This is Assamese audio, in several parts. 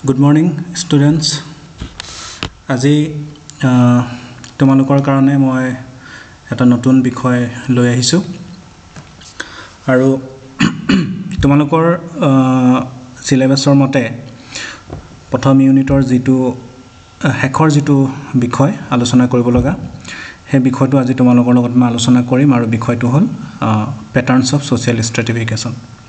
Good morning, students. আজি তোমালোকৰ কাৰণে মই এটা নতুন বিষয় লৈ আহিছো আৰু তোমালোকৰ সিলেবাসৰ মতে প্ৰথম ইউনিটৰ যেটো হেকৰ যেটো বিষয় আলোচনা কৰিব লগা হে বিষয়টো আজি তোমালোকৰ লগত মই আলোচনা কৰিম আৰু বিষয়টো হ'ল প্যাটাৰ্নস অফ সোশ্যাল স্ট্ৰাটিফিকেশন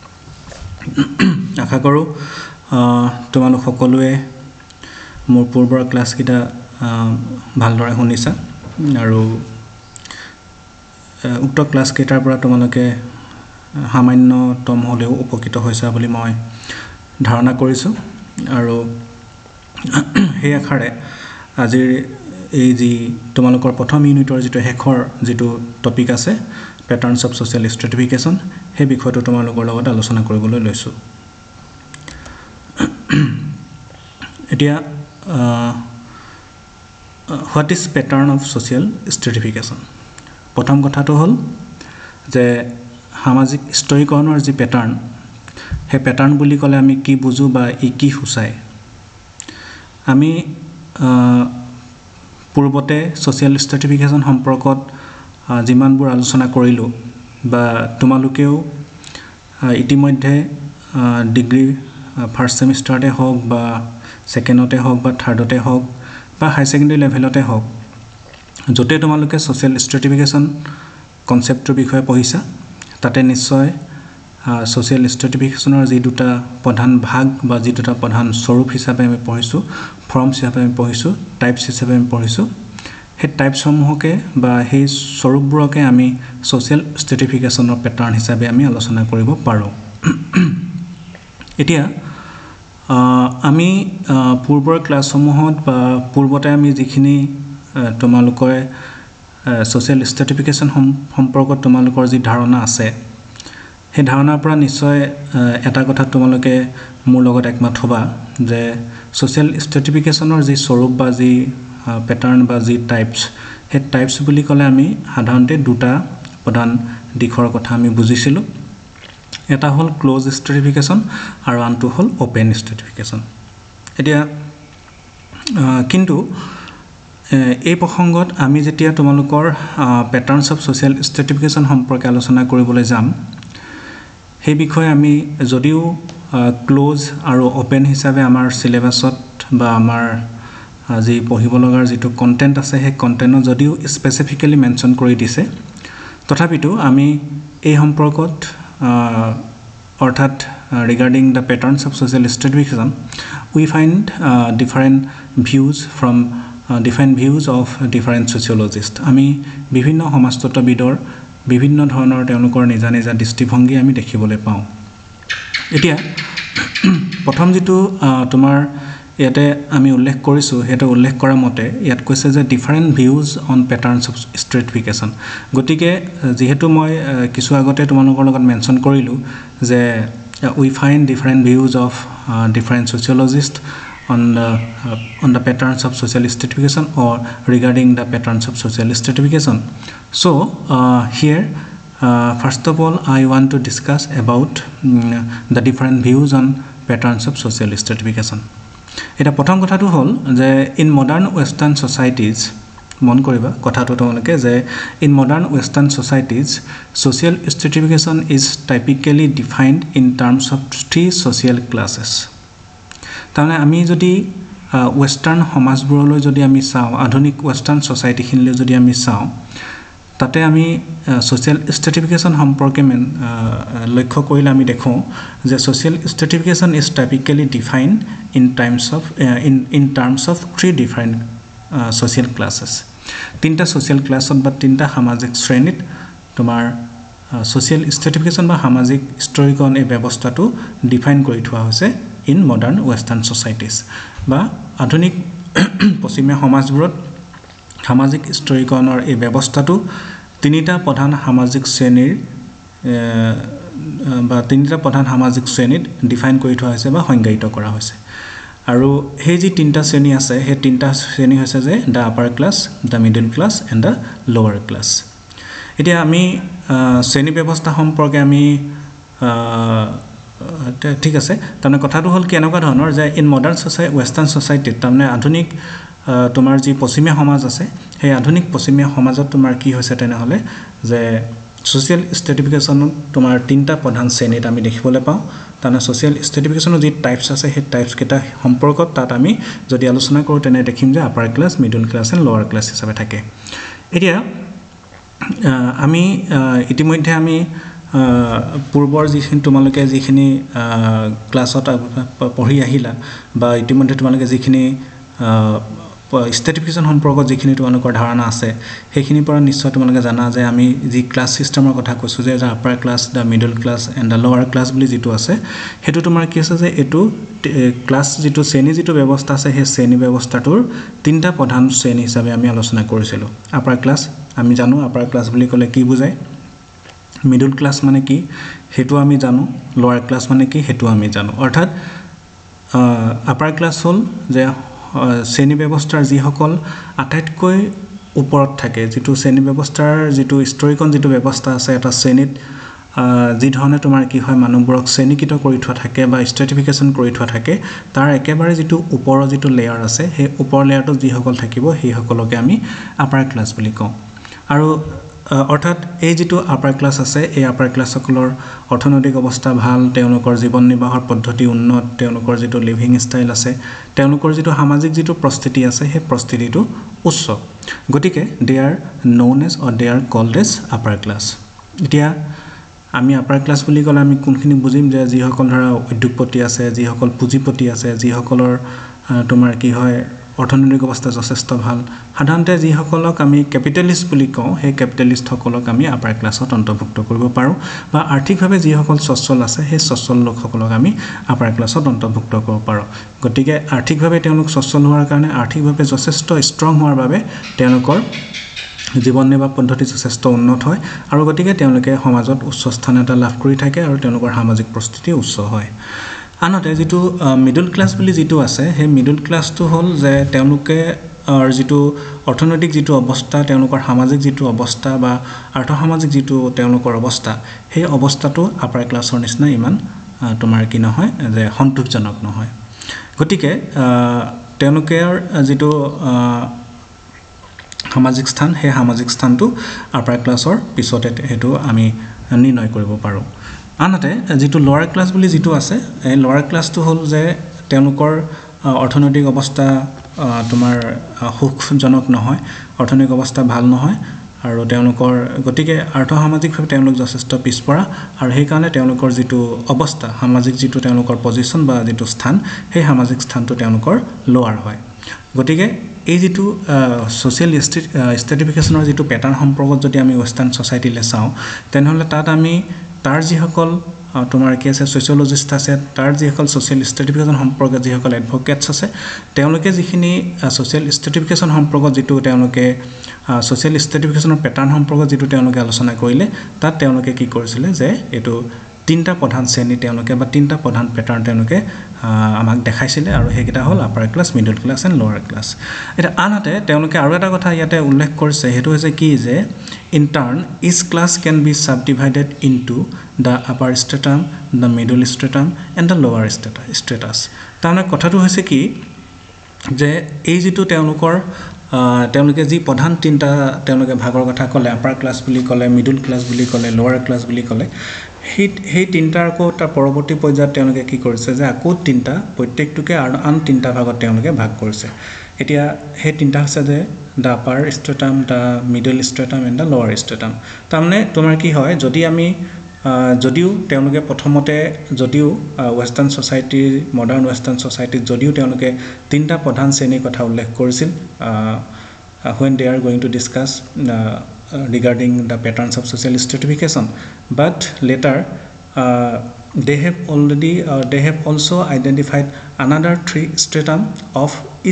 আশা কৰো তোমালোক সকলোৱে মোৰ পূৰ্বৰ ক্লাস কিটা ভালদৰে শুনিছা আৰু উক্ত ক্লাস কেইটাৰ পৰা তোমালোকে সামান্যতম হলেও উপকৃত হৈছা বুলি মই ধাৰণা কৰিছো আৰু সেই আখাৰে আজিৰ এই যি তোমালোকৰ প্ৰথম ইউনিটৰ যেটো হেকৰ যেটো টপিক আছে প্যাটাৰ্নস অফ সোশ্যাল স্ট্ৰাটিফিকেশন হে বিষয়টো তোমালোকৰ লগত আলোচনা কৰিবলৈ লৈছো এতিয়া what is pattern of social stratification প্ৰথম কথাটো হ'ল যে সামাজিক স্তৰীকৰণৰ যি প্যাটাৰ্ন হে প্যাটাৰ্ন বুলি ক'লে আমি কি বুজো বা ই কি সুচায় আমি পূৰ্বতে সোশ্যাল স্ট্ৰাটিফিকেশন সম্পৰ্কত যিমানবোৰ আলোচনা কৰিলো বা তোমালোকেও ইতিমধ্যে ডিগ্ৰী ফাৰ্স্ট সেমিস্টাৰতে হওক বা সেকেন্ডতে হওক বা থাৰ্ডতে হওক বা হাই সেকেন্ডাৰী লেভেলতে হওক যতে তোমালোকে সোশ্যাল স্ট্ৰাটিফিকেশন কনসেপ্টৰ বিষয়ে পঢ়িছা তাতে নিশ্চয় সোশ্যাল স্ট্ৰাটিফিকেশনৰ যি দুটা প্ৰধান ভাগ বা যি দুটা প্ৰধান স্বৰূপ হিচাপে আমি পঢ়িছো ফৰ্মছ হিচাপে আমি পঢ়িছো টাইপছ হিচাপে আমি পঢ়িছো হে টাইপসমূহকে বা হে স্বৰূপবোৰকে আমি সোশ্যাল স্ট্ৰাটিফিকেশনৰ প্যাটাৰ্ন হিচাপে আমি আলোচনা কৰিব পাৰো এতিয়া আমি পূৰ্বৰ ক্লাছসমূহত বা পূৰ্বতে আমি যিখিনি তোমালোকৰ সোশ্যাল স্ট্ৰাটিফিকেশন সম্পৰ্কত তোমালোকৰ যি ধাৰণা আছে হে ধাৰণাৰ পৰা নিশ্চয় এটা কথা তোমালোকে মোৰ লগত একমত হ'বা যে সোশ্যাল স্ট্ৰাটিফিকেশনৰ যি স্বৰূপ বা যি প্যাটাৰ্ন বা যি টাইপছ হে টাইপছ বুলি ক'লে আমি সাধাৰণতে দুটা প্ৰধান দিশৰ কথা আমি বুজিছিলো এটা হল ক্লোজ স্ট্ৰাটিফিকেশন আৰু আনটো হল ওপেন স্ট্ৰাটিফিকেশন এতিয়া কিন্তু এই প্ৰসংগত আমি যেতিয়া তোমালোকৰ প্যাটাৰ্নস অফ সোশ্যাল স্ট্ৰাটিফিকেশন সম্পৰ্কে আলোচনা কৰিবলৈ যাম সেই বিষয়ে আমি যদিও ক্লোজ আৰু ওপেন হিচাপে আমাৰ সিলেবাসত বা আমাৰ আজি পঢ়িব লগাৰ যেটো কন্টেন্ট আছে সেই কন্টেন্টত যদিও স্পেসিফিক্যালি মেনশন কৰি দিছে তথাপিতো আমি এই সম্পৰ্কত অৰ্থাৎ regarding the patterns of social stratification we find different views from different views of different sociologists আমি বিভিন্ন সমাজতত্ত্ববিদৰ বিভিন্ন ধৰণৰ তেওঁলোকৰ নিজা নিজা দৃষ্টিভংগী আমি দেখিবলৈ পাওঁ এতিয়া প্ৰথম যেটো তোমাৰ ইয়াতে আমি উল্লেখ কৰিছো হেটো উল্লেখ কৰা মতে ইয়াত কৈছে যে different views on patterns of stratification গতিকে যেহেতু মই কিছু আগতে তোমালোকৰ লগত মেনশন কৰিলো যে we find different views of different sociologists on the patterns of social stratification or regarding the patterns of social stratification so here first of all I want to discuss about the different views on patterns of social stratification এটা প্ৰথম কথাটো হ'ল যে in modern western societies মন কৰিবা কথাটো তোমালোকে যে in modern western societies social stratification is typically defined in terms of three social classes তাৰমানে আমি যদি ওয়েস্টার্ন সমাজবোৰলৈ যদি আমি চাও আধুনিক ওয়েস্টার্ন সোসাইটি খিনলৈ যদি আমি চাও তাতে আমি সোশ্যাল স্ট্ৰাটিফিকেশন সম্পৰ্কে লক্ষ্য কৰিলে আমি দেখো যে social stratification is typically defined in terms of three different social classes তিনটা সোশ্যাল ক্লাছত বা তিনটা সামাজিক শ্ৰেণীত তোমাৰ সোশ্যাল স্ট্ৰাটিফিকেশন বা সামাজিক স্তৰীকৰণ এই ব্যৱস্থাটো ডিফাইন কৰি থোৱা হৈছে in modern western societies বা আধুনিক পশ্চিমীয়া সমাজবোৰত সামাজিক স্তৰীকৰণৰ এই ব্যৱস্থাটো তিনিটা প্ৰধান সামাজিক শ্ৰেণীৰ বা তিনিটা প্ৰধান সামাজিক শ্ৰেণীত ডিফাইন কৰি থোৱা হৈছে বা সংজ্ঞায়িত কৰা হৈছে আৰু সেই যি তিনটা শ্ৰেণী আছে সেই তিনটা শ্ৰেণী হৈছে যে the upper class the middle class and the lower class এতিয়া আমি শ্ৰেণী ব্যৱস্থা সম্পৰ্কে আমি ঠিক আছে তাৰমানে কথাটো হ'ল কেনেকুৱা ধৰণৰ যে ইন মডাৰ্ণ ছ'চাইটি ৱেষ্টাৰ্ণ ছ'চাইটিত তাৰমানে আধুনিক তোমাৰ যি পশ্চিমীয়া সমাজ আছে সেই আধুনিক পশ্চিমীয়া সমাজত তোমাৰ কি হৈছে তেনেহ'লে যে ছ'চিয়েল ষ্ট্ৰেটিফিকেশ্যনত তোমাৰ তিনিটা প্ৰধান শ্ৰেণীত আমি দেখিবলৈ পাওঁ তাৰমানে ছ'চিয়েল ষ্ট্ৰেটিফিকেশ্যনৰ যি টাইপছ আছে সেই টাইপছকেইটা সম্পৰ্কত তাত আমি যদি আলোচনা কৰোঁ তেনে দেখিম যে upper class middle class and lower class হিচাপে থাকে এতিয়া আমি ইতিমধ্যে আমি পূৰ্বৰ যিখিনি তোমালোকে যিখিনি ক্লাছত পঢ়ি আহিলা বা ইতিমধ্যে তোমালোকে যিখিনি ষ্ট্ৰেটিফিকেশ্যন সম্পৰ্কত যিখিনি তোমালোকৰ ধাৰণা আছে সেইখিনিৰ পৰা নিশ্চয় তোমালোকে জানা যে আমি যি ক্লাছ ছিষ্টেমৰ কথা কৈছোঁ যে upper class the middle class and the lower class বুলি যিটো আছে সেইটো তোমাৰ কি আছে যে এইটো ক্লাছ যিটো শ্ৰেণী যিটো ব্যৱস্থা আছে সেই শ্ৰেণী ব্যৱস্থাটোৰ তিনিটা প্ৰধান শ্ৰেণী হিচাপে আমি আলোচনা কৰিছিলোঁ আপাৰ ক্লাছ আমি জানো আপাৰ ক্লাছ বুলি ক'লে কি বুজায় মিডল ক্লাছ মানে কি সেইটো আমি জানো লৱাৰ ক্লাছ মানে কি সেইটো আমি জানো অৰ্থাৎ আপাৰ ক্লাছ হ'ল যে শ্ৰেণী ব্যৱস্থাৰ যিসকল আটাইতকৈ ওপৰত থাকে যিটো শ্ৰেণী ব্যৱস্থাৰ যিটো স্তৰীকৰণ যিটো ব্যৱস্থা আছে এটা শ্ৰেণীত যি ধৰণে তোমাৰ কি হয় মানুহবোৰক শ্ৰেণীকৃত কৰি থোৱা থাকে বা ষ্ট্ৰেটিফিকেশ্যন কৰি থোৱা থাকে তাৰ একেবাৰে যিটো ওপৰৰ যিটো লেয়াৰ আছে সেই ওপৰ লেয়াৰটোত যিসকল থাকিব সেইসকলকে আমি আপাৰ ক্লাছ বুলি কওঁ আৰু অৰ্থাৎ এই যিটো আপাৰ ক্লাছ আছে এই আপাৰ ক্লাছসকলৰ অৰ্থনৈতিক অৱস্থা ভাল তেওঁলোকৰ জীৱন নিৰ্বাহৰ পদ্ধতি উন্নত তেওঁলোকৰ যিটো লিভিং ষ্টাইল আছে তেওঁলোকৰ যিটো সামাজিক যিটো প্ৰস্তুতি আছে সেই প্ৰস্তুতিটো উচ্চ গতিকে they are known as or they are called as upper class এতিয়া আমি আপাৰ ক্লাছ বুলি ক'লে আমি কোনখিনি বুজিম যে যিসকল ধৰা উদ্যোগপতি আছে যিসকল পুঁজিপতি আছে যিসকলৰ তোমাৰ কি হয় অৰ্থনৈতিক অৱস্থা যথেষ্ট ভাল সাধাৰণতে যিসকলক আমি কেপিটেলিষ্ট বুলি কওঁ সেই কেপিটেলিষ্টসকলক আমি আপাৰ ক্লাছত অন্তৰ্ভুক্ত কৰিব পাৰোঁ বা আৰ্থিকভাৱে যিসকল সচ্ছল আছে সেই সচ্ছল লোকসকলক আমি আপাৰ ক্লাছত অন্তৰ্ভুক্ত কৰিব পাৰোঁ গতিকে আৰ্থিকভাৱে তেওঁলোক সচ্ছল হোৱাৰ কাৰণে আৰ্থিকভাৱে যথেষ্ট ষ্ট্ৰং হোৱাৰ বাবে তেওঁলোকৰ জীৱন নিৰ্বাহ পদ্ধতি যথেষ্ট উন্নত হয় আৰু গতিকে তেওঁলোকে সমাজত উচ্চ স্থান এটা লাভ কৰি থাকে আৰু তেওঁলোকৰ সামাজিক প্ৰস্তুতি উচ্চ হয় আনহাতে যিটো মিডল ক্লাছ বুলি যিটো আছে সেই মিডল ক্লাছটো হ'ল যে তেওঁলোকে যিটো অৰ্থনৈতিক যিটো অৱস্থা তেওঁলোকৰ সামাজিক যিটো অৱস্থা বা আৰ্থসামাজিক যিটো তেওঁলোকৰ অৱস্থা সেই অৱস্থাটো আপাৰ ক্লাছৰ নিচিনা ইমান তোমাৰ কি নহয় যে সন্তোষজনক নহয় গতিকে তেওঁলোকৰ যিটো সামাজিক স্থান সেই সামাজিক স্থানটো আপাৰ ক্লাছৰ পিছতে সেইটো আমি নিৰ্ণয় কৰিব পাৰোঁ আনহাতে যিটো লৱাৰ ক্লাছ বুলি যিটো আছে এই লৱাৰ ক্লাছটো হ'ল যে তেওঁলোকৰ অৰ্থনৈতিক অৱস্থা তোমাৰ সুখজনক নহয় অৰ্থনৈতিক অৱস্থা ভাল নহয় আৰু তেওঁলোকৰ গতিকে আৰ্থসামাজিকভাৱে তেওঁলোক যথেষ্ট পিছপৰা আৰু সেইকাৰণে তেওঁলোকৰ যিটো অৱস্থা সামাজিক যিটো তেওঁলোকৰ পজিশ্যন বা যিটো স্থান সেই সামাজিক স্থানটো তেওঁলোকৰ লৱাৰ হয় গতিকে এই যিটো ছ'চিয়েল ষ্ট্ৰেটিফিকেশ্যনৰ যিটো পেটাৰ্ণ সম্পৰ্কত যদি আমি ৱেষ্টাৰ্ণ ছ'চাইটিলৈ চাওঁ তেনেহ'লে তাত আমি তাৰ যিসকল তোমাৰ কি আছে ছ'চিয়লজিষ্ট আছে তাৰ যিসকল ছ'চিয়েল ষ্ট্ৰেটিফিকেশ্যন সম্পৰ্কত যিসকল এডভকেটছ আছে তেওঁলোকে যিখিনি ছ'চিয়েল ষ্ট্ৰেটিফিকেশ্যন সম্পৰ্কত যিটো তেওঁলোকে ছ'চিয়েল ষ্ট্ৰেটিফিকেশ্যনৰ পেটাৰ্ণ সম্পৰ্কত যিটো তেওঁলোকে আলোচনা কৰিলে তাত তেওঁলোকে কি কৰিছিলে যে এইটো তিনিটা প্ৰধান শ্ৰেণী তেওঁলোকে বা তিনিটা প্ৰধান পেটাৰ্ণ তেওঁলোকে আমাক দেখাইছিলে আৰু সেইকেইটা হ'ল upper class middle class and lower class এতিয়া আনহাতে তেওঁলোকে আৰু এটা কথা ইয়াতে উল্লেখ কৰিছে সেইটো হৈছে কি যে in turn each class can be subdivided into the upper stratum the middle stratum and the lower strata তাৰমানে কথাটো হৈছে কি যে এই যিটো তেওঁলোকে যি প্ৰধান তিনিটা তেওঁলোকে ভাগৰ কথা ক'লে আপাৰ ক্লাছ বুলি ক'লে মিডল ক্লাছ বুলি ক'লে লৱাৰ ক্লাছ বুলি ক'লে সেই তিনিটাৰ আকৌ তাৰ পৰৱৰ্তী পৰ্যায়ত তেওঁলোকে কি কৰিছে যে আকৌ তিনিটা প্ৰত্যেকটোকে আন তিনিটা ভাগত তেওঁলোকে ভাগ কৰিছে এতিয়া সেই তিনিটা হৈছে যে the upper stratum the middle stratum and the lower stratum তাৰমানে তোমাৰ কি হয় যদি আমি যদিও তেওঁলোকে প্ৰথমতে যদিও ৱেষ্টাৰ্ণ ছ'চাইটিৰ মডাৰ্ণ ৱেষ্টাৰ্ণ ছ'চাইটিত যদিও তেওঁলোকে তিনিটা প্ৰধান শ্ৰেণীৰ কথা উল্লেখ কৰিছিল when they are going to discuss regarding the patterns of social stratification but later they have also identified another three stratum of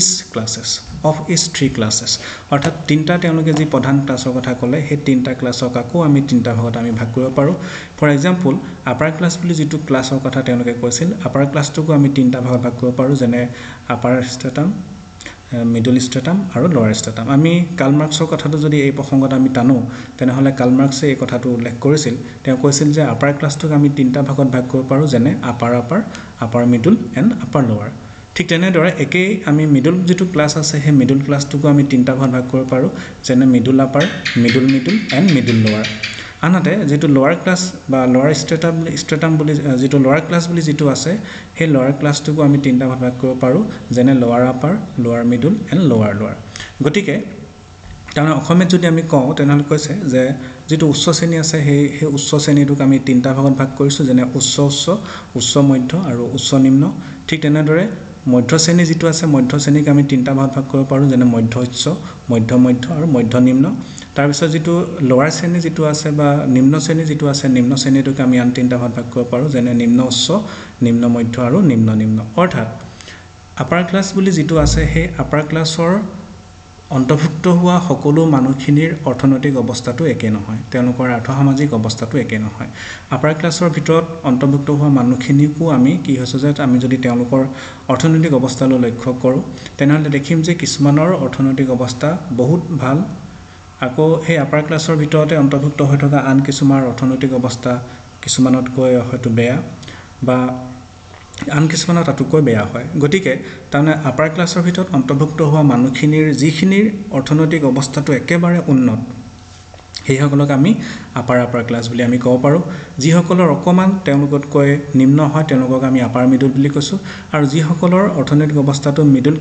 each three classes অৰ্থাৎ তিনিটা তেওঁলোকে যি প্ৰধান ক্লাছৰ কথা ক'লে সেই তিনিটা ক্লাছক আকৌ আমি তিনিটা ভাগত আমি ভাগ কৰিব পাৰোঁ ফৰ এক্সাম্পল আপাৰ ক্লাছ বুলি যিটো ক্লাছৰ কথা তেওঁলোকে কৈছিল আপাৰ ক্লাছটোকো আমি তিনিটা ভাগত ভাগ কৰিব পাৰোঁ যেনে আপাৰ ষ্ট্ৰেটাম মিডল ষ্ট্ৰেটাম আৰু লোৱাৰ ষ্ট্ৰেটাম আমি কাৰ্ল মাৰ্কছৰ কথাটো যদি এই প্ৰসংগত আমি টানো তেনেহ'লে কাৰ্ল মাৰ্কছে এই কথাটো উল্লেখ কৰিছিল তেওঁ কৈছিল যে আপাৰ ক্লাছটোক আমি তিনিটা ভাগত ভাগ কৰিব পাৰোঁ যেনে upper middle and upper lower ঠিক তেনেদৰে একেই আমি মিডল যিটো ক্লাছ আছে সেই মিডল ক্লাছটোকো আমি তিনিটা ভাগত ভাগ কৰিব পাৰোঁ যেনে middle upper middle and middle lower আনহাতে যেটো লোৱাৰ ক্লাছ বা লোৱাৰ ষ্ট্ৰেটাম বুলি যেটো লোৱাৰ ক্লাছ বুলি যেটো আছে সেই লোৱাৰ ক্লাছটোকো আমি তিনিটা ভাগ কৰিব পাৰোঁ যেনে লোৱাৰ আপাৰ লোৱাৰ মিডল এণ্ড লোৱাৰ গতিকে তাৰমানে অসমীয়াত যদি আমি কওঁ তেনেহ'লে কৈছে যে যেটো উচ্চ শ্ৰেণী আছে সেই উচ্চ শ্ৰেণীটোক আমি তিনিটা ভাগত ভাগ কৰিছোঁ যেনে উচ্চ মধ্য আৰু উচ্চ নিম্ন ঠিক তেনেদৰে মধ্য শ্ৰেণী যেটো আছে মধ্য শ্ৰেণীক আমি তিনিটা ভাগত ভাগ কৰিব পাৰোঁ যেনে মধ্য উচ্চ মধ্য আৰু মধ্য নিম্ন তাৰ পিছত যেটো লোৱাৰ শ্ৰেণী যেটো আছে বা নিম্ন শ্ৰেণী যেটো আছে নিম্ন শ্ৰেণীটোক আমি আন তিনিটা ভাগত ভাগ কৰিব পাৰোঁ যেনে নিম্ন উচ্চ নিম্ন মধ্য আৰু নিম্ন অৰ্থাৎ আপাৰ ক্লাছ বুলি যেটো আছে সেই আপাৰ ক্লাছৰ অন্তৰ্ভুক্ত হোৱা সকলো মানুহখিনিৰ অৰ্থনৈতিক অৱস্থাটো একে নহয় তেওঁলোকৰ আৰ্থসামাজিক অৱস্থাটো একে নহয় আপাৰ ক্লাছৰ ভিতৰত অন্তৰ্ভুক্ত হোৱা মানুহখিনিকো আমি কি হৈছে যে আমি যদি তেওঁলোকৰ অৰ্থনৈতিক অৱস্থালৈ লক্ষ্য কৰোঁ তেনেহ'লে দেখিম যে কিছুমানৰ অৰ্থনৈতিক অৱস্থা বহুত ভাল আকৌ সেই আপাৰ ক্লাছৰ ভিতৰতে অন্তৰ্ভুক্ত হৈ থকা আন কিছুমান অৰ্থনৈতিক অৱস্থা কিছুমানতকৈ হয়তো বেয়া বা আন কিছুমানৰ তাতোকৈ বেয়া হয় গতিকে তাৰমানে আপাৰ ক্লাছৰ ভিতৰত অন্তৰ্ভুক্ত হোৱা মানুহখিনিৰ যিখিনিৰ অৰ্থনৈতিক অৱস্থাটো একেবাৰে উন্নত সেইসকলক আমি আপাৰ ক্লাছ বুলি আমি ক'ব পাৰোঁ যিসকলৰ অকমান তেওঁলোকতকৈ নিম্ন হয় তেওঁলোকক আমি আপাৰ মিডল বুলি কৈছোঁ আৰু যিসকলৰ অৰ্থনৈতিক অৱস্থাটো মিডল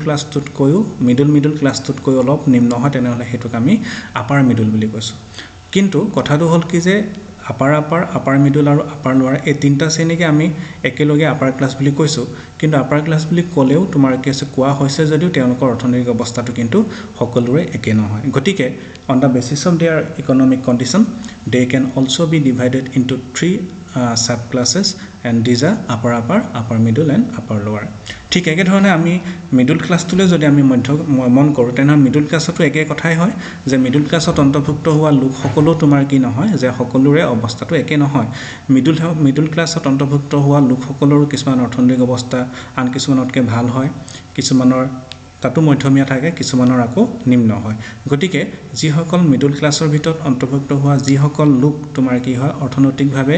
ক্লাছটোতকৈ অলপ নিম্ন হয় তেনেহ'লে সেইটোক আমি আপাৰ মিডল বুলি কৈছোঁ কিন্তু কথাটো হ'ল কি যে আপাৰ মিডল আৰু আপাৰ লোৱাৰ এই তিনিটা শ্ৰেণীকে আমি একেলগে আপাৰ ক্লাছ বুলি কৈছোঁ কিন্তু আপাৰ ক্লাছ বুলি ক'লেও তোমাৰ কোৱা হৈছে যদিও তেওঁলোকৰ অৰ্থনৈতিক অৱস্থাটো কিন্তু সকলোৰে একে নহয় গতিকে on the basis of their economic condition they can also be divided into three subclasses and these are upper middle and upper lower ঠিক একে ধৰণে আমি মিডল ক্লাছটোলৈ যদি আমি মন কৰোঁ তেনে মিডল ক্লাছতো একে কথাই হয় যে মিডল ক্লাছত অন্তৰ্ভুক্ত হোৱা লোক সকলো তোমাৰ কি নহয় যে সকলোৰে অৱস্থাটো একে নহয় মিডল ক্লাছত অন্তৰ্ভুক্ত হোৱা লোক সকলোৰো কিছুমান অৰ্থনৈতিক অৱস্থা আন কিছুমানতকৈ ভাল হয় কিছুমানৰ তাতো মধ্যমীয়া থাকে কিছুমানৰ আকৌ নিম্ন হয় গতিকে যিসকল মিডল ক্লাছৰ ভিতৰত অন্তৰ্ভুক্ত হোৱা যিসকল লোক তোমাৰ কি হয় অৰ্থনৈতিকভাৱে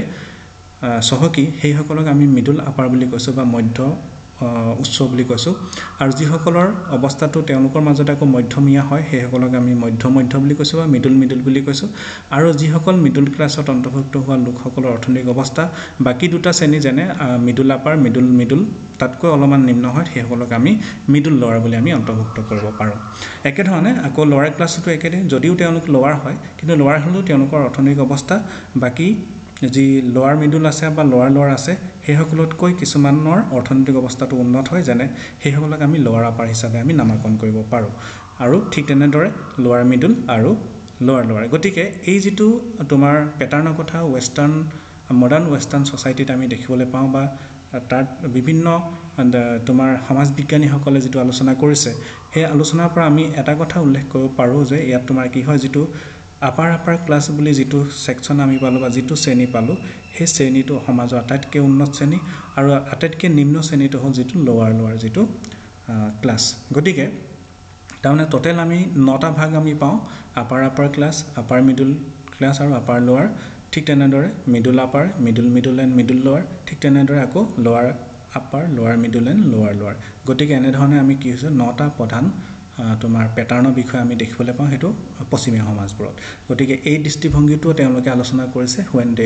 সহকী সেইসকলক আমি মিডল আপাৰ বুলি কৈছোঁ বা মধ্য উচ্চ বুলি কৈছোঁ আৰু যিসকলৰ অৱস্থাটো তেওঁলোকৰ মাজত আকৌ মধ্যমীয়া হয় সেইসকলক আমি মধ্য বুলি কৈছোঁ বা মিডল বুলি কৈছোঁ আৰু যিসকল মিডল ক্লাছত অন্তৰ্ভুক্ত হোৱা লোকসকলৰ অৰ্থনৈতিক অৱস্থা বাকি দুটা শ্ৰেণী যেনে মিডল আপাৰ মিডল তাতকৈ অলপমান নিম্ন হয় সেইসকলক আমি মিডল লোৱাৰ বুলি আমি অন্তৰ্ভুক্ত কৰিব পাৰোঁ একেধৰণে আকৌ লোৱাৰ ক্লাছতো একেদৰে যদিও তেওঁলোক লোৱাৰ হয় কিন্তু লোৱাৰ হ'লেও তেওঁলোকৰ অৰ্থনৈতিক অৱস্থা বাকি যি লোৱাৰ মিডল আছে বা লোৱাৰ আছে সেইসকলতকৈ কিছুমানৰ অৰ্থনৈতিক অৱস্থাটো উন্নত হয় যেনে সেইসকলক আমি লোৱাৰ আপাৰ হিচাপে আমি নামাকৰণ কৰিব পাৰোঁ আৰু ঠিক তেনেদৰে লোৱাৰ মিডল আৰু লোৱাৰ গতিকে এই যিটো তোমাৰ পেটাৰ্ণৰ কথা মডাৰ্ণ ৱেষ্টাৰ্ণ ছ'চাইটিত আমি দেখিবলৈ পাওঁ বা তাত বিভিন্ন তোমাৰ সমাজ বিজ্ঞানীসকলে যিটো আলোচনা কৰিছে সেই আলোচনাৰ পৰা আমি এটা কথা উল্লেখ কৰিব পাৰোঁ যে ইয়াত তোমাৰ কি হয় যিটো আপাৰ ক্লাছ বুলি যিটো সেকশন আমি পালোঁ বা যিটো শ্ৰেণী পালোঁ সেই শ্ৰেণীটো সমাজৰ আটাইতকৈ উন্নত শ্ৰেণী আৰু আটাইতকৈ নিম্ন শ্ৰেণীটো হ'ল যিটো লোৱাৰ যিটো ক্লাছ গতিকে তাৰমানে টোটেল আমি 9টা ভাগ আমি পাওঁ upper class upper middle class আৰু আপাৰ লোৱাৰ ঠিক তেনেদৰে middle upper middle and middle lower ঠিক তেনেদৰে আকৌ লোৱাৰ আপাৰ লোৱাৰ মিডল এণ্ড লোৱাৰ গতিকে এনেধৰণে আমি কি হৈছে 9টা প্ৰধান তোমাৰ পেটাৰ্ণৰ বিষয়ে আমি দেখিবলৈ পাওঁ হেতু পশ্চিমীয়া সমাজবোৰত গতিকে এই দৃষ্টিভংগীটো তেওঁলোকে আলোচনা কৰিছে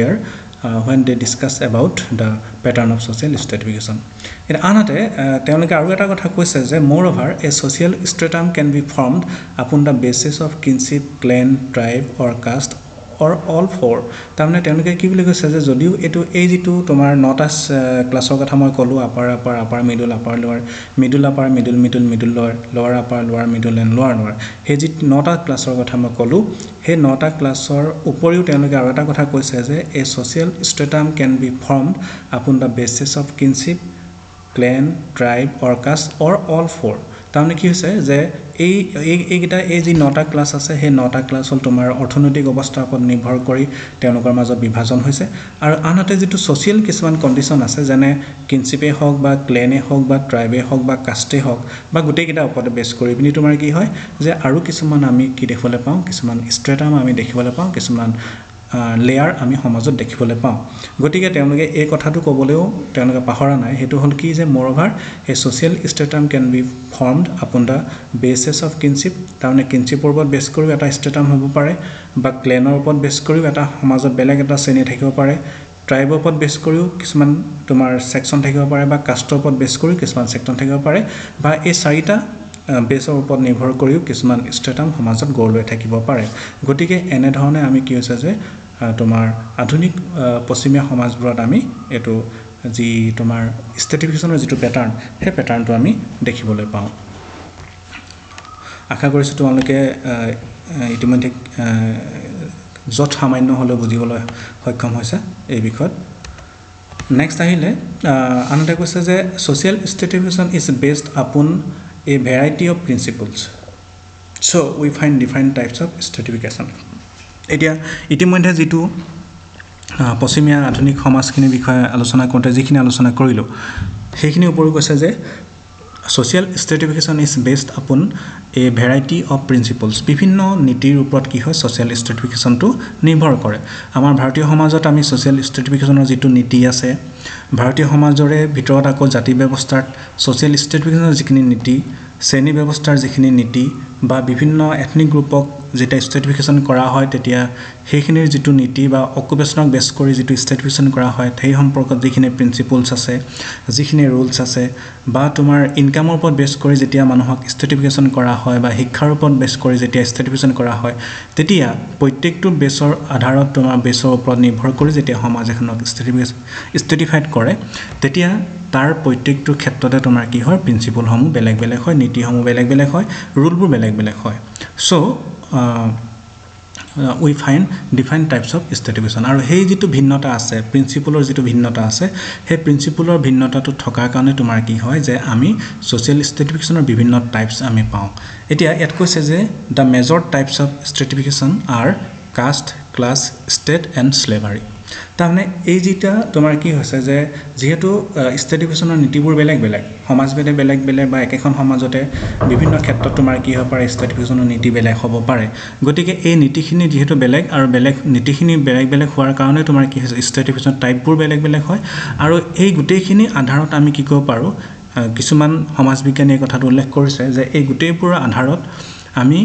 when they discuss about the pattern of social stratification এটা আনহাতে তেওঁলোকে আৰু এটা কথা কৈছে যে moreover a social stratum can be formed upon the basis of kinship clan tribe or caste or all four তাৰমানে তেওঁলোকে কি বুলি কৈছে যে যদিও এই যিটো তোমাৰ 9টা ক্লাছৰ কথা মই ক'লো upper middle upper lower middle upper middle lower upper lower middle and lower সেই যি 9টা ক্লাছৰ কথা মই ক'লো সেই 9টা ক্লাছৰ উপৰিও তেওঁলোকে আৰু এটা কথা কৈছে যে a social stratum can be formed upon the basis of kinship clan tribe or caste or all four তাৰমানে কি হৈছে যে এইকেইটা এই যি 9টা ক্লাছ আছে সেই 9টা ক্লাছ হ'ল তোমাৰ অৰ্থনৈতিক অৱস্থাৰ ওপৰত নিৰ্ভৰ কৰি তেওঁলোকৰ মাজত বিভাজন হৈছে আৰু আনহাতে যিটো ছ'চিয়েল কিছুমান কণ্ডিশ্যন আছে যেনে কিনশ্বিপেই হওক বা ক্লেনেই হওক বা ট্ৰাইবেই হওক বা কাষ্টেই হওক বা গোটেইকেইটা ওপৰতে বেছ কৰি পিনি তোমাৰ কি হয় যে আৰু কিছুমান আমি কি দেখিবলৈ পাওঁ কিছুমান ষ্ট্ৰেটাম আমি দেখিবলৈ পাওঁ কিছুমান লেয়াৰ আমি সমাজত দেখিবলৈ পাওঁ গতিকে তেওঁলোকে এই কথাটো ক'বলৈও তেওঁলোকে পাহৰা নাই সেইটো হ'ল কি যে মোৰভাৰ এই social stratum can be formed upon the basis of kinship তাৰমানে কিনশ্বিপৰ ওপৰত বেছ কৰিও এটা ষ্ট্ৰেটাম হ'ব পাৰে বা ক্লেনৰ ওপৰত বেছ কৰিও এটা সমাজত বেলেগ এটা শ্ৰেণী থাকিব পাৰে ট্ৰাইবৰ ওপৰত বেছ কৰিও কিছুমান তোমাৰ ছেকশ্যন থাকিব পাৰে বা কাষ্টৰ ওপৰত বেছ কৰিও কিছুমান ছেকশ্যন থাকিব পাৰে বা এই চাৰিটা বেছৰ ওপৰত নিৰ্ভৰ কৰিও কিছুমান ষ্ট্ৰেটাম সমাজত গঢ় লৈ থাকিব পাৰে গতিকে এনেধৰণে আমি কি হৈছে যে তোমাৰ আধুনিক পশ্চিমীয়া সমাজবোৰত আমি এইটো যি তোমাৰ ষ্ট্ৰেটিফিকেশ্যনৰ যিটো পেটাৰ্ণ সেই পেটাৰ্ণটো আমি দেখিবলৈ পাওঁ আশা কৰিছোঁ তোমালোকে ইতিমধ্যে য'ত সামান্য হ'লেও বুজিবলৈ সক্ষম হৈছে এই বিষয়ত নেক্সট আহিলে আনহাতে কৈছে যে social stratification is based upon a variety of principles so we find different types of stratification এতিয়া ইতিমধ্যে যেটো পশ্চিমীয়া আধুনিক সমাজখিনিৰ বিষয়ে আলোচনা কৰোঁতে যিখিনি আলোচনা কৰিলো সেইখিনি ওপৰত কৈছে যে social stratification is based upon a variety of principles বিভিন্ন নীতিৰ ওপৰত কি হয় social stratification টো নিৰ্ভৰ কৰে আমাৰ ভাৰতীয় সমাজত আমি social stratificationৰ যেটো নীতি আছে ভাৰতীয় সমাজৰে ভিতৰত আকৌ জাতি ব্যৱস্থাত social stratificationৰ যিখিনি নীতি শ্ৰেণী ব্যৱস্থাৰ যিখিনি নীতি বা বিভিন্ন এথনিক গ্ৰুপক যেটা স্ট্ৰেটিফিকেশন কৰা হয় তেতিয়া সেইখিনিৰ যেটো নীতি বা অকুপেশনক বেছ কৰি যেটো স্ট্ৰেটিফিকেশন কৰা হয় সেই সম্পৰ্কত যিখিনি প্ৰিন্সিপলছ আছে যিখিনি ৰুলছ আছে বা তোমাৰ ইনকামৰ ওপৰত বেছ কৰি যেতিয়া মানুহক স্ট্ৰেটিফিকেশন কৰা হয় বা শিক্ষাৰ ওপৰত বেছ কৰি যেতিয়া স্ট্ৰেটিফিকেশন কৰা হয় তেতিয়া প্ৰত্যেকটো বেছৰ আধাৰত তোমাৰ বেছৰ ওপৰত নিৰ্ভৰ কৰি যেতিয়া সমাজ এখনক স্ট্ৰেটিফাইড কৰে তেতিয়া তাৰ প্ৰত্যেকটো ক্ষেত্ৰতে তোমাৰ কি হয় প্ৰিন্সিপলসমূহ বেলেগ বেলেগ হয় নীতিসমূহ বেলেগ বেলেগ হয় ৰুলবোৰ বেলেগ বেলেগ হয় so we find different types of stratification আৰু সেই যেটো ভিন্নতা আছে প্ৰিন্সিপলৰ যেটো ভিন্নতা আছে সেই প্ৰিন্সিপলৰ ভিন্নতাটো থকাৰ কাৰণে তোমাৰ কি হয় যে আমি সোশ্যাল স্ট্ৰেটিফিকেশনৰ বিভিন্ন টাইপস আমি পাওঁ এতিয়া ইয়াত কৈছে যে the major types of stratification are caste class state and slavery তাৰমানে এই যেটা তোমাৰ কি হৈছে যে যেহেতু স্ট্ৰেটিফিকেশনৰ নীতিবোৰ বেলেগ বেলেগ সমাজভেদে বেলেগ বেলেগ বা একেখন সমাজতে বিভিন্ন ক্ষেত্ৰত তোমাৰ কি হ'ব পাৰে স্ট্ৰেটিফিকেশনৰ নীতি বেলেগ হ'ব পাৰে গতিকে এই নীতিখিনি যেহেতু বেলেগ আৰু বেলেগ নীতিখিনি বেলেগ বেলেগ হোৱাৰ কাৰণে তোমাৰ কি হৈছে স্ট্ৰেটিফিকেশন টাইপবোৰ বেলেগ বেলেগ হয় আৰু এই গোটেইখিনি আধাৰত আমি কি কৰিব পাৰো কিছুমান সমাজ বিজ্ঞানীয়ে কথাটো উল্লেখ কৰিছে যে এই গোটেইবোৰ আধাৰত আমি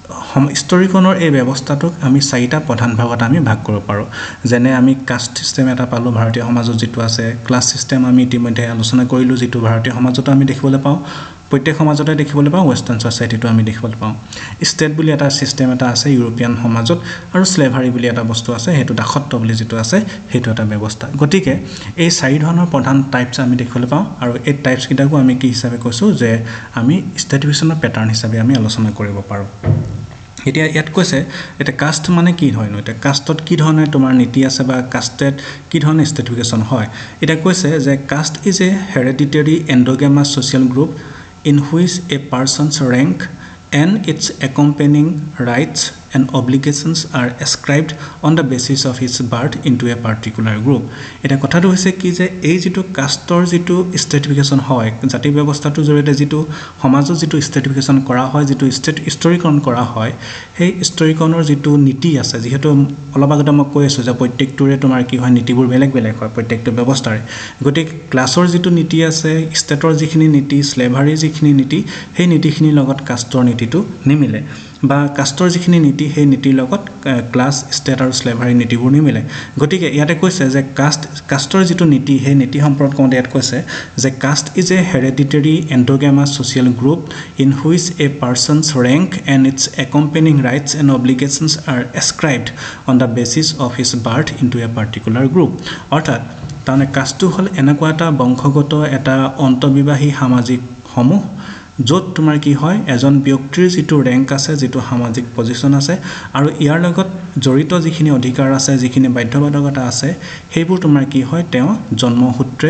হিষ্টৰিকনৰ এই ব্যৱস্থাটোক আমি চাৰিটা প্ৰধান ভাগত আমি ভাগ কৰিব পাৰো যেনে আমি কাষ্ট সিস্টেম এটা পালো ভাৰতীয় সমাজত যেটো আছে ক্লাছ সিস্টেম আমি ইতিমধ্যে আলোচনা কৰিলো যেটো ভাৰতীয় সমাজত আমি দেখিবলৈ পাওঁ প্ৰত্যেক সমাজতে দেখিবলৈ পাওঁ ওয়েস্টাৰ্ণ সোসাইটিটো আমি দেখিবলৈ পাওঁ ষ্টেট বুলি এটা সিস্টেম এটা আছে ইউৰোপিয়ান সমাজত আৰু স্লেভাৰী বুলি এটা বস্তু আছে হেতু দাসত্ব বুলি যেটো আছে হেতু এটা ব্যৱস্থা গতিকে এই চাৰি ধৰণৰ প্ৰধান টাইপস আমি দেখিবলৈ পাওঁ আৰু এই টাইপস কিটাকো আমি কি হিচাপে কৈছো যে আমি স্ট্ৰেটিফিকেশনৰ প্যাটাৰ্ন হিচাপে আমি আলোচনা কৰিব পাৰো এতিয়া ইয়াত কৈছে এটা কাষ্ট মানে কি হয় নো এটা কাষ্টত কি ধৰণৰ তোমাৰ নীতি আছে বা কাষ্টেত কি ধৰণৰ স্ট্ৰেটিফিকেশন হয় এটা কৈছে যে caste is a hereditary endogamous social group in which a person's rank and its accompanying rights and obligations are ascribed on the basis of his birth into a particular group এটা কথাটো হৈছে কি যে এই যেটো কাষ্টৰ যেটো স্ট্ৰেটিফিকেশন হয় জাতি ব্যৱস্থাটো জৰিয়তে যেটো সমাজত যেটো স্ট্ৰেটিফিকেশন কৰা হয় যেটো হিষ্টৰিকৰণ কৰা হয় সেই হিষ্টৰিকনৰ যেটো নীতি আছে যেহেতু অলপ আগতে মই কৈ আছো যে প্ৰত্যেকটোৰে তোমাৰ কি হয় নীতিবোৰ বেলেগ বেলেগ হয় প্ৰত্যেকটো ব্যৱস্থাৰে গতিকে ক্লাছৰ যেটো নীতি আছে ষ্টেটৰ যিখিনি নীতি স্লেভাৰী যিখিনি নীতি সেই নীতিখিনিৰ লগত কাষ্টৰ নীতিটো নিমিলে বা কাষ্টৰ যিখিনি নীতি সেই নীতিৰ লগত ক্লাছ ষ্টেট আৰু স্লেভাৰী নীতিবোৰ নিমিলে গতিকে ইয়াতে কৈছে যে কাষ্টৰ যেটো নীতি সেই নীতি সম্পৰ্কত কোনতে ইয়াত কৈছে যে caste is a hereditary endogamous social group in which a person's rank and its accompanying rights and obligations are ascribed on the basis of his birth into a particular group অৰ্থাৎ তানে কাষ্টটো হল এনেকুৱা এটা বংশগত এটা অন্তবিবাহী সামাজিক সমূহ যত তোমাৰ কি হয় এজন ব্যক্তিৰ যেটো ৰেংক আছে যেটো সামাজিক পজিশন আছে আৰু ইয়াৰ লগত জড়িত যিখিনি অধিকাৰ আছে যিখিনি বাধ্যবাধকতা আছে সেইবোৰ তোমাৰ কি হয় তেওঁ জন্মসূত্ৰে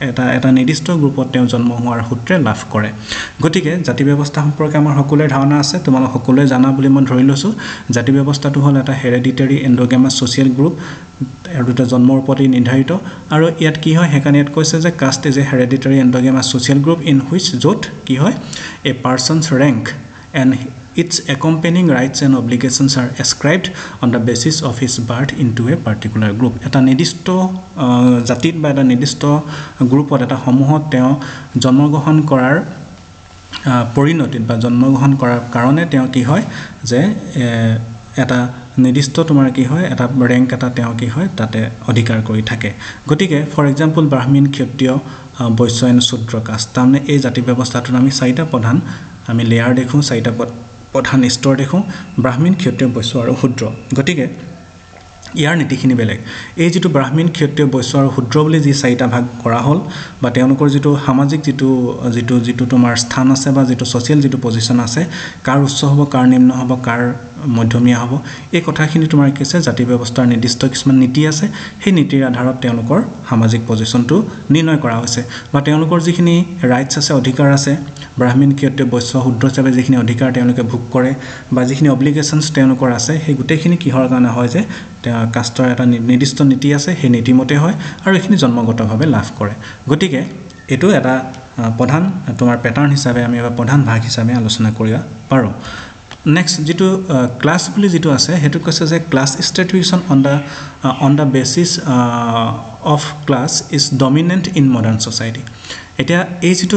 এটা নিৰ্দিষ্ট গ্ৰুপত তেওঁ জন্ম হোৱাৰ সূত্ৰে লাভ কৰে গতিকে জাতি ব্যৱস্থা সম্পৰ্কে আমাৰ সকলোৰে ধাৰণা আছে তোমালোক সকলোৱে জানা বুলি মই ধৰি লৈছো জাতি ব্যৱস্থাটো হ'ল এটা হেৰিডিটাৰী এন্ডোগেমাছ সোশ্যাল গ্ৰুপ আৰু এটা জন্মৰ ওপৰতে নিৰ্ধাৰিত আৰু ইয়াত কি হয় হেকানে ইয়াত কৈছে যে caste is a hereditary endogamous social group in which য'ত কি হয় a person's rank and its accompanying rights and obligations are ascribed on the basis of his birth into a particular group eta nidisto jatit ba eta nidisto groupot eta samuhot teo janmogrohon korar porinotit ba janmogrohon korar karone teo ki hoy je eta নিৰ্দিষ্ট তোমাৰ কি হয় এটা ৰেংক এটা তেওঁ কি হয় তাতে অধিকাৰ কৰি থাকে গতিকে ফৰ এক্সাম্পল ব্ৰাহ্মণ ক্ষত্ৰিয় বৈশ্য এণ্ড শূদ্ৰ কাষ্ট তাৰমানে এই জাতি ব্যৱস্থাটোত আমি চাৰিটা প্ৰধান আমি লেয়াৰ দেখো চাৰিটা প্ৰধান স্তৰ দেখো ব্ৰাহ্মণ ক্ষত্ৰিয় বৈশ্য আৰু শূদ্ৰ গতিকে ইয়াৰ নীতিখিনি বেলেগ এই যেটো ব্ৰাহ্মণ ক্ষত্ৰিয় বৈশ্য আৰু শূদ্ৰ বুলি যি চাৰিটা ভাগ কৰা হ'ল বা তেওঁলোকৰ যেটো সামাজিক যেটো তোমাৰ স্থান আছে বা যেটো সোশ্যাল যেটো পজিশন আছে কাৰ উচ্চ হ'ব কাৰ নিম্ন হ'ব কাৰ মধ্যমীয়া হ'ব এই কথাখিনি তোমাৰ কিছে জাতি ব্যৱস্থাৰ নিৰ্দিষ্ট কিছুমান নীতি আছে সেই নীতিৰ আধাৰত তেওঁলোকৰ সামাজিক পজিশনটো নিৰ্ণয় কৰা হৈছে বা তেওঁলোকৰ যিখিনি ৰাইটস আছে অধিকাৰ আছে ব্ৰাহ্মণ ক্ষত্ৰিয় বৈশ্য শূদ্ৰ হিচাপে যিখিনি অধিকাৰ তেওঁলোকে ভোগ কৰে বা যিখিনি অব্লিগেশনছ তেওঁলোকৰ আছে সেই গুটেখিনি কিহৰ কাৰণে হয় যে কাষ্টৰ এটা নিৰ্দিষ্ট নীতি আছে সেই নীতিমতে হয় আৰু এখিনি জন্মগতভাৱে লাভ কৰে গতিকে এটো এটা প্ৰধান তোমাৰ প্যাটাৰ্ন হিচাপে আমি বা প্ৰধান ভাগ হিচাপে আলোচনা কৰিব পাৰো next যেটো ক্লাস বুলি যেটো আছে হেতু কৈছে যে class stratification on the basis of class is dominant in modern society এটা এই যেটো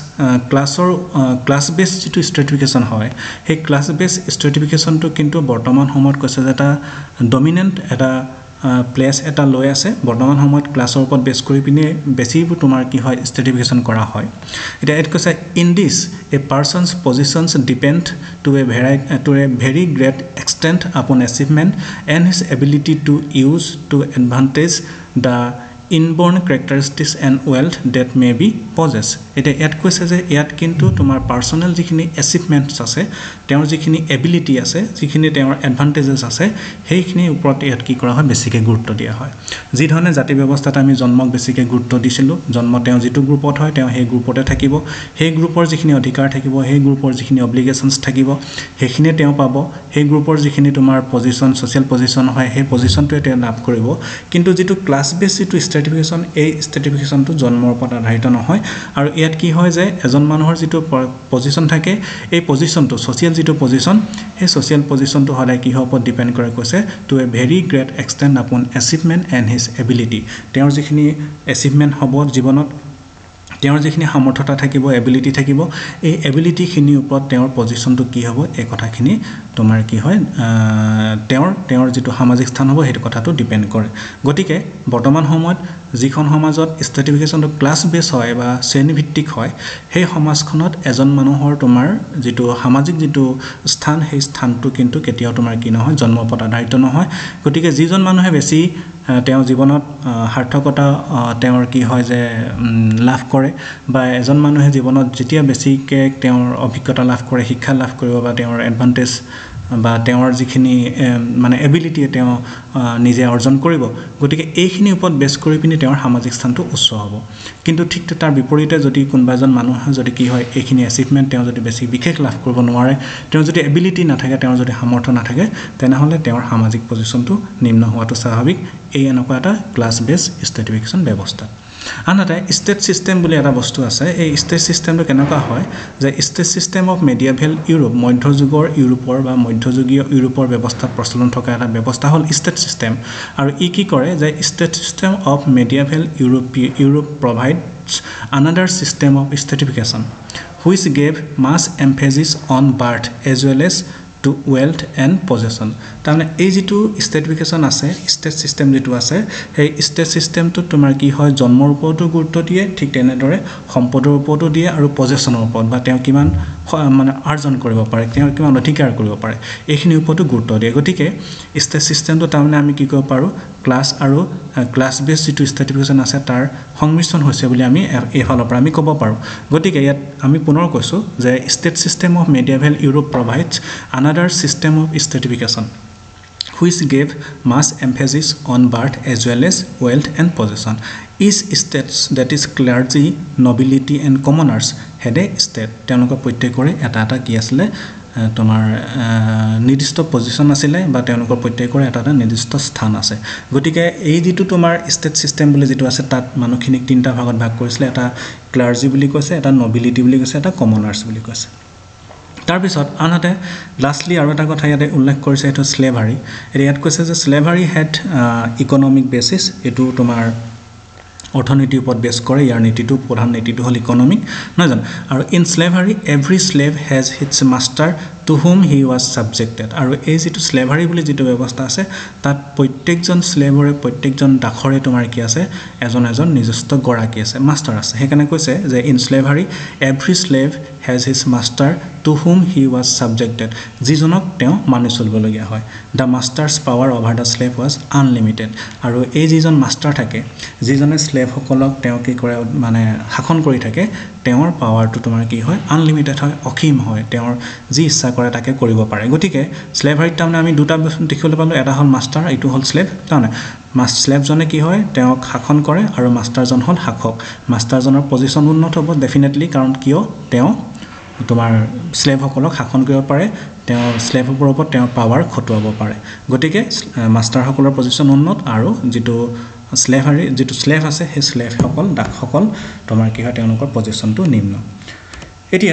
ক্লাস বেস যেটো স্ট্ৰাটিফিকেশন হয় সেই ক্লাস বেস স্ট্ৰাটিফিকেশনটো কিন্তু বৰ্তমান সময়ত কৈছে যে এটা ডমিনেন্ট এটা প্লেস এটা লৈ আছে বৰ্তমান সময়ত ক্লাসৰ ওপৰত বেস কৰি পিনে বেছি তোমাৰ কি হয় স্ট্ৰাটিফিকেশন কৰা হয় এটা এট কৈছে in this a person's positions depend to a very great extent upon achievement and his ability to use to advantage the inborn characteristics and wealth that may be possessed এটা এট কৈছে যে ইয়াত কিন্তু তোমাৰ পাৰ্সোনাল যিখিনি অ্যাচিভমেন্টস আছে তেওঁৰ যিখিনি এবিলিটি আছে যিখিনি তেওঁৰ এডভান্টেজেস আছে সেইখিনি ওপৰত ইয়াত কি কৰা হয় বেছিকৈ গুৰুত্ব দিয়া হয় যি ধৰণে জাতি ব্যৱস্থাত আমি জন্মক বেছিকৈ গুৰুত্ব দিছিলো জন্ম তেওঁ যেটো গ্ৰুপত হয় তেওঁ সেই গ্ৰুপতে থাকিব সেই গ্ৰুপৰ যিখিনি অধিকাৰ থাকিব সেই গ্ৰুপৰ যিখিনি অব্লিগেশনছ থাকিব সেইখিনি তেওঁ পাব সেই গ্ৰুপৰ যিখিনি তোমাৰ পজিশন সোশ্যাল পজিশন হয় সেই পজিশনটোৱে তেওঁ লাভ কৰিব কিন্তু যেটো ক্লাস বেস যেটো স্ট্ৰাটিফিকেশন এই স্ট্ৰাটিফিকেশনটো জন্মৰ ওপৰত আধাৰিত নহয় আৰু ইয়াত কি হয় যে এজন মানুহৰ যেটো পজিশন থাকে এই পজিশনটো সোশ্যাল যেটো পজিশন এই সোশ্যাল পজিশনটো হলে কি হ'ব ডিপেন্ড কৰে কৈছে to a very great extent upon achievement and his ability তেওঁৰ যিখিনি অ্যাচিভমেন্ট হ'ব জীৱনত তেওঁৰ যিখিনি সামৰ্থ্যতা থাকিব এবিলিটি থাকিব এই এবিলিটি খিনি ওপৰত তেওঁৰ পজিশনটো কি হ'ব এই কথাখিনি তোমাৰ কি হয় তেওঁৰ যেটো সামাজিক স্থান হ'ব হেতু কথাটো ডিপেন্ড কৰে গতিকে বৰ্তমান সময়ত যিখন সমাজত স্ট্ৰাটিফিকেশনটো ক্লাস বেস হয় বা শ্ৰেণীভিত্তিক হয় সেই সমাজখনত এজন মানুহৰ তোমাৰ যেটো সামাজিক যেটো স্থান সেই স্থানটো কিন্তু কেতিয়াও তোমাৰ কি নহয় জন্মপত আধাৰিত নহয় গতিকে যিজন মানুহে বেছি তেওঁ জীৱনত সাৰ্থকতা তেওঁৰ কি হয় যে লাভ কৰে বা এজন মানুহে জীৱনত যেতিয়া বেছিকে তেওঁৰ অভিজ্ঞতা লাভ কৰে শিক্ষা লাভ কৰিব বা তেওঁৰ এডভান্টেজ বা তেওঁৰ যিখিনি মানে এবিলিটি তেওঁ নিজে অৰ্জন কৰিব গতিকে এইখিনি ওপৰত বেস কৰি পিনি তেওঁৰ সামাজিক স্থানটো উচ্চ হ'ব কিন্তু ঠিক তাৰ বিপৰীতে যদি কোনবাজন মানুহ যদি কি হয় এইখিনি অ্যাচিভমেন্ট তেওঁ যদি বেছি বিশেষ লাভ কৰিব নোৱাৰে তেওঁ যদি এবিলিটি নাথাকে তেওঁৰ যদি সামৰ্থ্য নাথাকে তেনেহলে তেওঁৰ সামাজিক পজিশনটো নিম্ন হোৱাটো স্বাভাৱিক এই এনেকুৱা এটা ক্লাস বেস স্ট্ৰাটিফিকেশন ব্যৱস্থা আনহাতে ষ্টেট সিস্টেম বুলি এটা বস্তু আছে এই ষ্টেট সিস্টেমটো কেনেকুৱা হয় যে state system of medieval Europe মধ্যযুগৰ ইউৰোপৰ বা মধ্যযুগীয় ইউৰোপৰ ব্যৱস্থাত প্ৰচলন থকা এটা ব্যৱস্থা হ'ল ষ্টেট সিস্টেম আৰু ই কি কৰে যে state system of medieval Europe provides another system of stratification which gave much emphasis on birth as well as to wealth and possession তাৰমানে এই যেটো স্ট্ৰাটিফিকেশন আছে ষ্টেট সিস্টেম যেটো আছে সেই ষ্টেট সিস্টেমটো তোমাৰ কি হয় জন্মৰ ওপৰতো গুৰুত্ব দিয়ে ঠিক তেনেদৰে সম্পদৰ ওপৰতো দিয়ে আৰু পজেশনৰ ওপৰত বা তেওঁ কিমান মানে আৰ্জন কৰিব পাৰে তেওঁ কিমান অধিকাৰ কৰিব পাৰে এইখিনি ওপৰতো গুৰুত্ব দিয়ে গতিকে ষ্টেট সিস্টেমটো তাৰমানে আমি কি কৰিব পাৰো ক্লাস আৰু ক্লাস বেস যেটো স্ট্ৰাটিফিকেশন আছে তাৰ সংমিশ্ৰণ হৈছে বুলি আমি এফালৰ পৰা আমি ক'ব পাৰো গতিকে ইয়াত আমি পুনৰ কৈছো যে state system of medieval Europe provides another system of stratification which gave much emphasis on birth as well as wealth and possession. Each state, that is clergy, nobility and commoners, had a state. তেওঁলোকৰ প্ৰত্যেকৰে এটা কি আছিলে তোমাৰ নিৰ্দিষ্ট পজিশন আছিল বা তেওঁলোকৰ প্ৰত্যেকৰে এটা নিৰ্দিষ্ট স্থান আছে গতিকে এই যেটো তোমাৰ ষ্টেট সিস্টেম বুলি যেটো আছে তাত মানুহখিনিক তিনটা ভাগত ভাগ কৰিছিল এটা ক্লাৰ্জি বুলি কৈছে এটা নবিলিটি বুলি কৈছে এটা কমনাৰ্স বুলি কৈছে তাৰ পিছত আনহাতে লাষ্টলি আৰু এটা কথা ইয়াতে উল্লেখ কৰিছে এটো স্লেভাৰী ইয়াত কৈছে যে স্লেভাৰী হেড ইকোনমিক বেসিস এটো তোমাৰ অৰ্থনীতিৰ ওপৰত বেস কৰে ইয়াৰ নীতিটো প্ৰধান নীতিটো হল ইকোনমিক নহয় জানো আৰু in slavery every slave has his master to whom he was subjected আৰু এই যেটো স্লেভাৰী বুলি যেটো ব্যৱস্থা আছে তাত প্ৰত্যেকজন স্লেভৰে প্ৰত্যেকজন দাখৰে তোমাৰ কি আছে এজন নিজস্ব গৰাকী আছে মাষ্টাৰ আছে হেকানে কৈছে যে in slavery every slave has his master to whom he was subjected যিজনক তেওঁ মানি চলিবলগীয়া হয় the master's power over the slave was unlimited আৰু এই যিজন মাষ্টাৰ থাকে যিজনে স্লেভ সকলক তেওঁ কি কৰে মানে শাসন কৰি থাকে তেওঁৰ পাৱাৰটো তোমাৰ কি হয় আনলিমিটেড হয় অসীম হয় তেওঁৰ যি ইচ্ছা কৰে তাকে কৰিব পাৰে গতিকে স্লেভাৰীত তাৰমানে আমি দুটা দেখিবলৈ পালো এটা হল মাষ্টাৰ এটো হল স্লেভ তাৰমানে স্লেভ জনে কি হয় তেওঁক শাসন কৰে আৰু মাষ্টাৰজন হল শাসক মাষ্টাৰজনৰ পজিশন উন্নত হ'ব ডেফিনেটলি কাৰণ কিয় তেওঁ তোমাৰ স্লেভ সকলক শাসন কৰিব পাৰে তেওঁ স্লেভৰ ওপৰত তেওঁ পাৱাৰ খটুৱাব পাৰে গতিকে মাষ্টাৰ সকলৰ পজিশন উন্নত আৰু যেটো স্লেভাৰী যেটো স্লেভ আছে হে স্লেভ সকল দাস সকল তোমাৰ কি হয় তেওঁলোকৰ পজিশনটো নিম্ন এতিয়া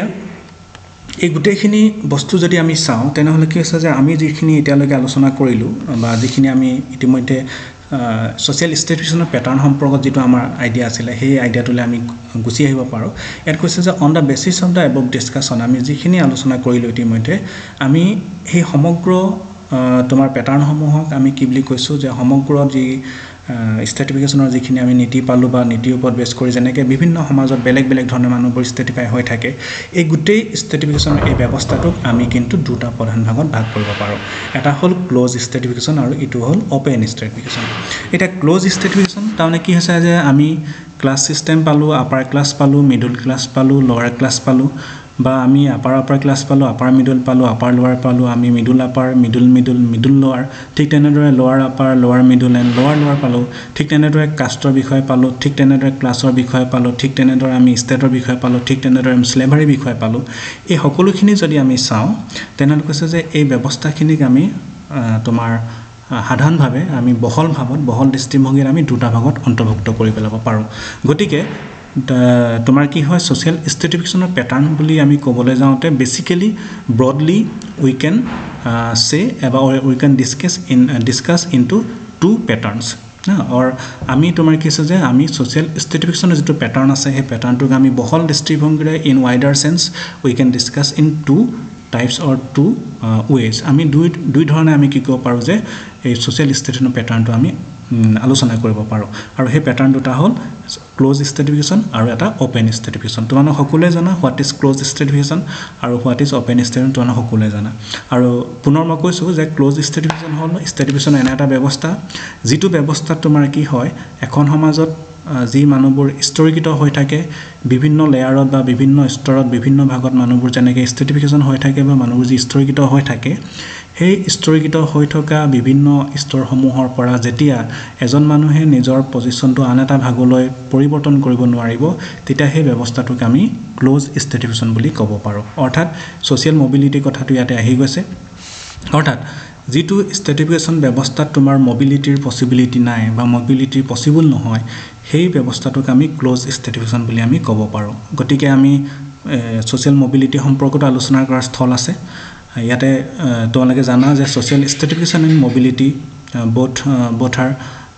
এই গুটেখিনি বস্তু যদি আমি চাও তেনেহলে কি আছে যে আমি যিখিনি এতিয়ালৈকে আলোচনা কৰিলো বা যিখিনি আমি ইতিমধ্যে সোশ্যাল স্টেটিফিকেশনৰ প্যাটাৰ্ন সম্পৰ্কত যেটো আমাৰ আইডিয়া আছিল সেই আইডিয়াটোলে আমি গুছি আহিব পাৰো এট কৈছে যে on the basis of the above discussion আমি যিখিনি আলোচনা কৰিলো ইতিমধ্যে আমি সেই সমগ্ৰ তোমাৰ প্যাটাৰ্ন সমূহক আমি কি বুলি কৈছো যে সমগ্ৰ যি স্ট্যাটিফিকেশনৰ যিখিনি আমি নীতি পালো বা নীতিৰ ওপৰত বেস কৰি যেনেকৈ বিভিন্ন সমাজত বেলেগ ধৰণৰ মানুহবোৰ স্ট্যাটিফাই হৈ থাকে এই গুটেই স্ট্যাটিফিকেশনৰ এই ব্যৱস্থাটোক আমি কিন্তু দুটা প্ৰধান ভাগত ভাগ কৰিব পাৰো এটা হল ক্লোজ স্ট্যাটিফিকেশন আৰু ইটো হল ওপেন স্ট্যাটিফিকেশন এটা ক্লোজ স্ট্যাটিফিকেশন তাৰমানে কি হৈছে যে আমি ক্লাস সিস্টেম পালো আপাৰ ক্লাস পালো মিডল ক্লাস পালো লোৱাৰ ক্লাস পালো বা আমি আপাৰ ক্লাস পালো আপাৰ মিডল পালো আপাৰ লোৱাৰ পালো আমি মিডল আপাৰ মিডল লোৱাৰ ঠিক তেনেদৰে লোৱাৰ আপাৰ লোৱাৰ মিডল এন্ড লোৱাৰ পালো ঠিক তেনেদৰে কাষ্টৰ বিষয় পালো ঠিক তেনেদৰে ক্লাছৰ বিষয় পালো ঠিক তেনেদৰে আমি ষ্টেটৰ বিষয় পালো ঠিক তেনেদৰে আমি স্লেভাৰী বিষয় পালো এই সকলোখিনি যদি আমি চাও তেনেহলে কৈছে যে এই ব্যৱস্থাখিনিক আমি তোমাৰ সাধাৰণভাৱে আমি বহল দৃষ্টিভংগীৰ আমি দুটা ভাগত অন্তৰ্ভুক্ত কৰি পেলাব পাৰো গতিকে তোমাৰ কি হয় সোশ্যাল স্ট্যাটিফিকেশনৰ প্যাটাৰ্ন বুলি আমি ক'বলৈ যাওঁতে basically broadly we can say about we can discuss into two patterns or আমি তোমাৰ কি আছে যে আমি সোশ্যাল স্ট্যাটিফিকেশনৰ যেটো প্যাটাৰ্ন আছে সেই প্যাটাৰ্নটোক আমি বহল দৃষ্টিভংগীৰে in wider sense we can discuss in two types or two ways আমি দুই ধৰণে আমি কি ক'ব পাৰো যে এই সোশ্যাল স্ট্যাটিফিকেশনৰ প্যাটাৰ্নটো আমি আলোচনা কৰিব পাৰো আৰু সেই প্যাটাৰ্ন দুটা হল ক্লোজ স্ট্যাটিফিকেশন আৰু এটা ওপেন স্ট্যাটিফিকেশন তোমালোক সকলোৱে জানা হোৱাট ইজ ক্লোজ স্ট্যাটিফিকেশন আৰু হোৱাট ইজ ওপেন স্ট্যাটিফিকেশন তোমালোক সকলোৱে জানা আৰু পুনৰ মই কৈছো যে ক্লোজ স্ট্যাটিফিকেশন হল স্ট্যাটিফিকেশন এনে এটা ব্যৱস্থা যেটো ব্যৱস্থাত তোমাৰ কি হয় এখন সমাজত যি মানুহবোৰ স্থিৰীকৃত হৈ থাকে বিভিন্ন লেয়াৰত বা বিভিন্ন স্তৰত বিভিন্ন ভাগত মানুহবোৰ যেনেকৈ স্ট্যাটিফিকেশন হৈ থাকে বা মানুহবোৰ যি স্থিৰীকৃত হৈ থাকে সেই স্থিৰীকৃত হৈ থকা বিভিন্ন স্তৰসমূহৰ পৰা যেতিয়া এজন মানুহে নিজৰ পজিশনটো আন এটা ভাগলৈ পৰিৱৰ্তন কৰিব নোৱাৰিব তেতিয়া সেই ব্যৱস্থাটোক আমি ক্লোজ স্ট্যাটিফিকেশন বুলি ক'ব পাৰো অৰ্থাৎ সোশ্যাল মোবিলিটি কথাটো ইয়াতে আহি গৈছে অৰ্থাৎ যেটো স্ট্যাটিফিকেশন ব্যৱস্থাত তোমাৰ মোবিলিটিৰ পসিবিলিটি নাই বা মোবিলিটি পসিবল নহয় সেই ব্যৱস্থাটোক আমি ক্লোজ স্ট্যাটিফিকেশন বুলি আমি ক'ব পাৰো গতিকে আমি সোশ্যাল মোবিলিটি সম্পৰ্কত আলোচনা কৰাৰ স্থল আছে ইয়াতে তোমালোকে জানা যে social stratification and mobility both are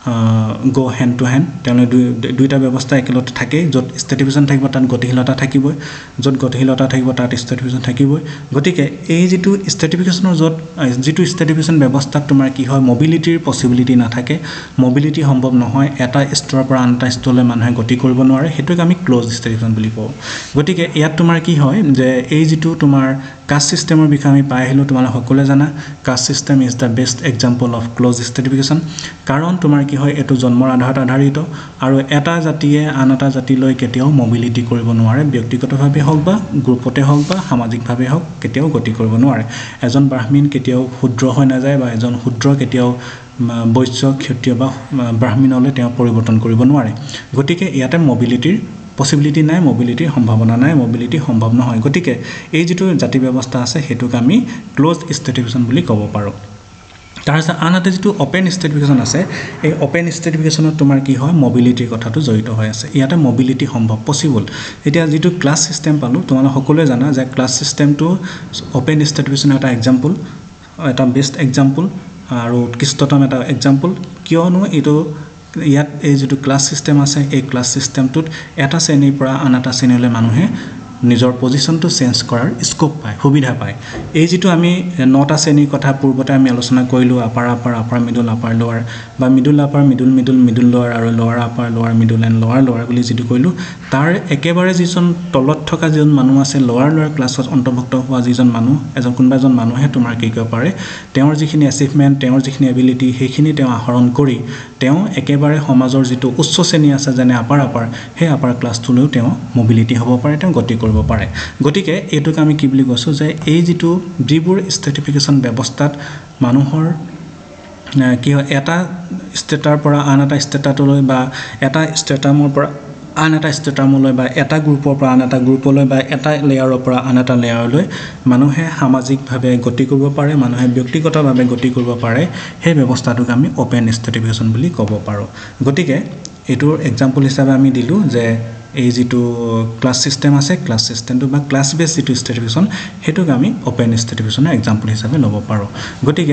go hand to hand তেওঁলোক দুইটা ব্যৱস্থা একেলগে থাকে যত স্ট্যাটিফিকেশন থাকিব তাত গতিশীলতা থাকিব যত গতিশীলতা থাকিব তাত স্ট্যাটিফিকেশন থাকিব গতিকে এই যেটো স্ট্যাটিফিকেশনৰ যত যেটো স্ট্যাটিফিকেশন ব্যৱস্থাত তোমাৰ কি হয় মোবিলিটিৰ পসিবিলিটি নাথাকে মোবিলিটি সম্ভৱ নহয় এটা স্তৰৰ পৰা আন এটা স্তৰলৈ মানুহে গতি কৰিব নোৱাৰে হেতুক আমি ক্লোজ স্ট্যাটিফিকেশন বুলি কওঁ গতিকে ইয়াত তোমাৰ কি হয় যে এই যেটো তোমাৰ কাষ্ট সিস্টেমৰ বিষয়ে আমি পাই আহিলোঁ তোমালোক সকলোৱে জানা caste system is the best example of closed stratification কাৰণ তোমাৰ কি হয় এইটো জন্মৰ আধাৰত আধাৰিত আৰু এটা জাতিয়ে আন এটা জাতিলৈ কেতিয়াও মোবিলিটি কৰিব নোৱাৰে ব্যক্তিগতভাৱে হওক বা গ্ৰুপতে হওক বা সামাজিকভাৱে হওক কেতিয়াও গতি কৰিব নোৱাৰে এজন ব্ৰাহ্মণ কেতিয়াও ক্ষুদ্ৰ হৈ নাযায় বা এজন ক্ষুদ্ৰ কেতিয়াও বৈশ্য ক্ষত্ৰিয় বা ব্ৰাহ্মণলৈ তেওঁ পৰিৱৰ্তন কৰিব নোৱাৰে গতিকে ইয়াতে মোবিলিটিৰ পসিবিলিটি নাই মোবিলিটিৰ সম্ভাৱনা নাই মোবিলিটি সম্ভৱ নহয় গতিকে এই যেটো জাতি ব্যৱস্থা আছে হেতুক আমি ক্লোজ ষ্ট্ৰেটিফিকেশ্যন বুলি ক'ব পাৰো তাৰপিছত আনহাতে যেটো ওপেন ষ্ট্ৰেটিফিকেশ্যন আছে এই ওপেন ষ্ট্ৰেটিফিকেশ্যনত তোমাৰ কি হয় মোবিলিটিৰ কথাটো জড়িত হৈ আছে ইয়াতে মোবিলিটি সম্ভৱ পসিবল এতিয়া যেটো ক্লাছ সিস্টেম পালো তোমালোক সকলোৱে জানা যে ক্লাছ সিস্টেমটো ওপেন ষ্ট্ৰেটিফিকেশ্যনৰ এটা এক্সাম্পল এটা বেষ্ট এক্সাম্পল আৰু উৎকৃষ্টতম এটা এক্সাম্পল কিয়নো এটো ইয়াত এই যেটো ক্লাছ সিস্টেম আছে এই ক্লাছ সিস্টেমটোত এটা শ্ৰেণীৰ পৰা আন এটা শ্ৰেণীলৈ মানুহে নিজৰ পজিশনটো চেঞ্জ কৰাৰ স্কোপ পায় সুবিধা পায় এই যেটো আমি নটা শ্ৰেণীৰ কথা পূৰ্বতে আমি আলোচনা কৰিলো আপাৰ মিডল আপাৰ লোৱাৰ বা মিডল আপাৰ মিডল লোৱাৰ আৰু লোৱাৰ আপাৰ লোৱাৰ মিডল এণ্ড লোৱাৰ বুলি যেটো কৈলো তাৰ একেবাৰে যিজন তলত থকা যিজন মানুহ আছে লোৱাৰ ক্লাছত অন্তৰ্ভুক্ত হোৱা যিজন মানুহ কোনবা এজন মানুহে তোমাৰ কি কৰিব পাৰে তেওঁৰ যিখিনি এচিভমেন্ট তেওঁৰ যিখিনি এবিলিটি সেইখিনি তেওঁ আহৰণ কৰি তেওঁ একেবাৰে সমাজৰ যেটো উচ্চ শ্ৰেণী আছে যেনে আপাৰ সেই আপাৰ ক্লাছটোলৈও তেওঁ মোবিলিটি হ'ব পাৰে তেওঁ গতি কৰিব পাৰে গতিকে এটোক আমি কি বুলি কৈছো যে এই যেটো যিবোৰ ষ্ট্ৰেটিফিকেশ্যন ব্যৱস্থাত মানুহৰ কি হয় এটা ষ্টেটাৰ পৰা আন এটা ষ্টেটাৰলৈ বা এটা ষ্টেটামৰ পৰা আন এটা ষ্টেটাৰলৈ বা এটা গ্ৰুপৰ পৰা আন এটা গ্ৰুপলৈ বা এটা লেয়াৰৰ পৰা আন এটা লেয়াৰলৈ মানুহে সামাজিকভাৱে গতি কৰিব পাৰে মানুহে ব্যক্তিগতভাৱে গতি কৰিব পাৰে সেই ব্যৱস্থাটোক আমি ওপেন ষ্ট্ৰেটিফিকেশ্যন বুলি ক'ব পাৰো গতিকে এটোৰ এক্সাম্পল হিচাপে আমি দিলো যে এই যেটো ক্লাছ সিস্টেম আছে ক্লাছ সিস্টেমটো বা ক্লাছ বেস যেটো ষ্ট্ৰেটিফিকেশ্যন হেতুক আমি ওপেন ষ্ট্ৰেটিফিকেশ্যনৰ এক্সাম্পল হিচাপে ল'ব পাৰো গতিকে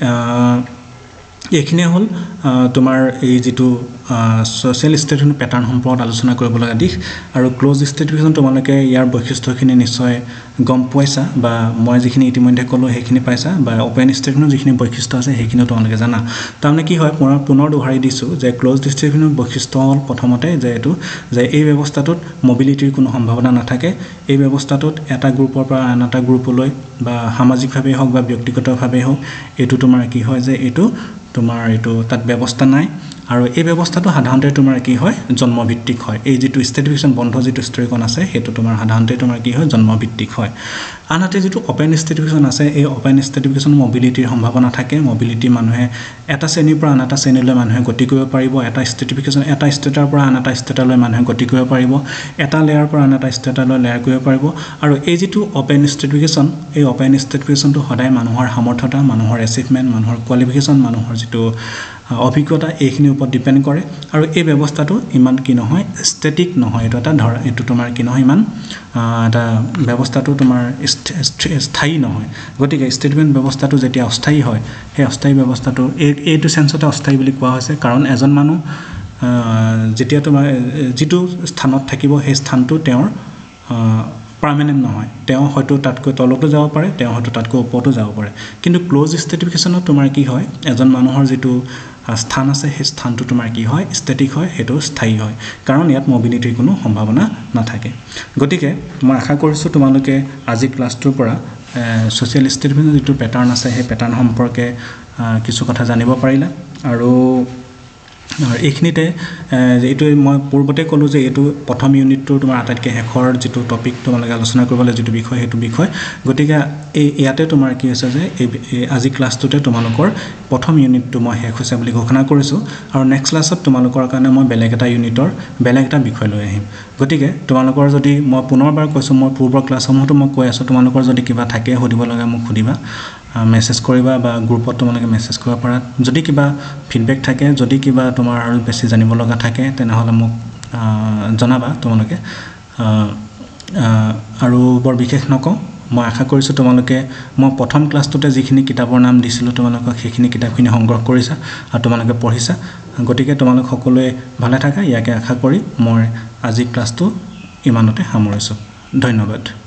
এইখিনি হল তোমাৰ এই যেটো সোশ্যাল ষ্ট্ৰেটিফিকেশ্যন প্যাটাৰ্ন সম্পৰ্কত আলোচনা কৰিব লগা দিশ আৰু ক্লোজ ষ্ট্ৰেটিফিকেশ্যন তোমালোকে ইয়াৰ বৈশিষ্ট্যখিনি নিশ্চয় গম পাইছা বা মই যিখিনি ইতিমধ্যে ক'লো সেইখিনি পাইছা বা ওপেন ষ্ট্ৰেটিফিকেশ্যনৰ যিখিনি বৈশিষ্ট্য আছে সেইখিনি তোমালোকে জানা তাৰমানে কি হয় পুনৰ দোহাৰি দিছো যে ক্লোজ ষ্ট্ৰেটিফিকেশ্যনৰ বৈশিষ্ট্য হল প্ৰথমতে যে এই ব্যৱস্থাটোত মোবিলিটিৰ কোনো সম্ভাৱনা নাথাকে এই ব্যৱস্থাটোত এটা গ্ৰুপৰ পৰা আন এটা গ্ৰুপলৈ বা সামাজিকভাৱে হওক বা ব্যক্তিগতভাৱে হওক এটো তোমাৰ কি হয় যে এটো তোমাৰ এটো তাত ব্যৱস্থা নাই আৰু এই ব্যৱস্থাটো সাধাৰণতে তোমাৰ কি হয় জন্মভিত্তিক হয় এই যেটো ষ্ট্ৰেটিফিকেশ্যন বন্ধ যেটো ষ্ট্ৰেকন আছে হেতু তোমাৰ সাধাৰণতে তোমাৰ কি হয় জন্মভিত্তিক হয় আনহাতে যেটো ওপেন ষ্ট্ৰেটিফিকেশ্যন আছে এই ওপেন ষ্ট্ৰেটিফিকেশ্যন মোবিলিটিৰ সম্ভাৱনা থাকে মোবিলিটি মানুহে এটা শ্ৰেণীৰ পৰা আন এটা শ্ৰেণীলৈ মানুহে গতি কৰিব পাৰিব এটা ষ্ট্ৰেটিফিকেশ্যন এটা ষ্টেটাৰ পৰা আন এটা ষ্টেটাৰলৈ মানুহে গতি কৰিব পাৰিব এটা লেয়াৰ পৰা আন এটা ষ্টেটাৰলৈ লেয়াৰ কৰিব পাৰিব আৰু এই যেটো ওপেন ষ্ট্ৰেটিফিকেশ্যন এই ওপেন ষ্ট্ৰেটিফিকেশ্যনটো সদায় মানুহৰ সামৰ্থ্যতা মানুহৰ এচিভমেন্ট মানুহৰ কোৱালিফিকেশ্যন মানুহৰ যেটো অভিজ্ঞতা এইখিনিৰ ওপৰত ডিপেন্ড কৰে আৰু এই ব্যৱস্থাটো ইমান কি নহয় ষ্টেটিক নহয় এটো তোমাৰ কি নহয় ইমান এটা ব্যৱস্থাটো তোমাৰ স্থায়ী নহয় গতিকে ষ্টেটমেন্ট ব্যৱস্থাটো যেতিয়া অস্থায়ী হয় সেই অস্থায়ী ব্যৱস্থাটো এইটো সেন্সতে অস্থায়ী বুলি কোৱা হৈছে কাৰণ এজন মানুহ যেতিয়া তোমাৰ যেটো স্থানত থাকিব সেই স্থানটো তেওঁৰ পার্মানেন্ট নহয় তেওঁ হয়তো তাতকৈ তললৈ যাব পাৰে তেওঁ হয়তো তাতকৈ ওপৰতো যাব পাৰে কিন্তু ক্লোজ ষ্ট্ৰেটিফিকেশ্যনত তোমাৰ কি হয় এজন মানুহৰ যেটো স্থান আছে সেই স্থানটো তোমাৰ কি হয় ষ্টেটিক হয় হেতু স্থায়ী হয় কাৰণ ইয়াত মোবিলিটিৰ কোনো সম্ভাৱনা নাথাকে গতিকে মই আশা কৰিছো তোমালোকে আজি ক্লাছটোৰ পৰা সোশ্যাল ষ্ট্ৰেটিফিকেশ্যনৰ যেটো প্যাটাৰ্ন আছে সেই প্যাটাৰ্ন সম্পৰ্কে কিছু কথা জানিব পাৰিলা আৰু এইখিনিতে যেটো মই পূৰ্বতে ক'লো যে এটো প্ৰথম ইউনিটটো তোমাৰ আটাইতকৈ হেখৰ যেটো টপিক তোমালোকে আলোচনা কৰিবলৈ যেটো বিষয় হেতু বিষয় গতিকে ইয়াতে তোমাৰ কি হৈছে যে আজি ক্লাছটোতে তোমালোকৰ প্ৰথম ইউনিটটো মই শেষ হৈছে বুলি ঘোষণা কৰিছো আৰু নেক্সট ক্লাছত তোমালোকৰ কাৰণে মই বেলেগ এটা ইউনিটৰ বেলেগ এটা বিষয় লৈ আহিম গতিকে তোমালোকৰ যদি মই পুনৰবাৰ কৈছো মই পূৰ্বৰ ক্লাছসমূহতো মই কৈ আছো তোমালোকৰ যদি কিবা থাকে সুধিব লগা মোক সুধিবা মেসেজ কৰিবা বা গ্ৰুপত তোমালোকে মেসেজ কৰিব পাৰা যদি কিবা ফিডব্যাক থাকে যদি কিবা তোমাৰ আৰু বেছি জানিব লগা থাকে তেনেহলে মোক জনাবা তোমালোকে আৰু বৰ বিশেষ নকওঁ মই আশা কৰিছো তোমালোকে মই প্ৰথম ক্লাছটোতে যিখিনি কিতাপৰ নাম দিছিলো তোমালোকক সেইখিনি কিতাপখিনি সংগ্ৰহ কৰিছা আৰু তোমালোকে পঢ়িছা গতিকে তোমালোক সকলোৱে ভালে থাকা ইয়াকে আশা কৰি মই আজি ক্লাছটো ইমানতে সামৰিছো ধন্যবাদ